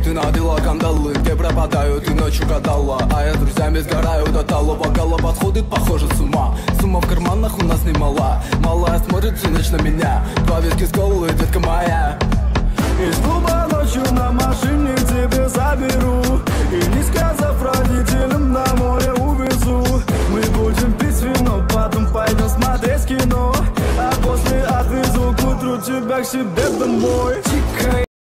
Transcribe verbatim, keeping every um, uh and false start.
ты надела кандалы, где пропадаю, ты ночью гадала. А я с друзьями сгораю до талого, голова сходит, похоже, с ума. Сумма в карманах у нас немала, малая смотрит всю ночь на меня. Два виски с колы, детка моя. Из клуба ночью на машине к тебе заберу, и не сказав родителям, на море увезу. Мы будем пить вино, потом пойдем смотреть кино, а после отвезу к утру тебя к себе домой.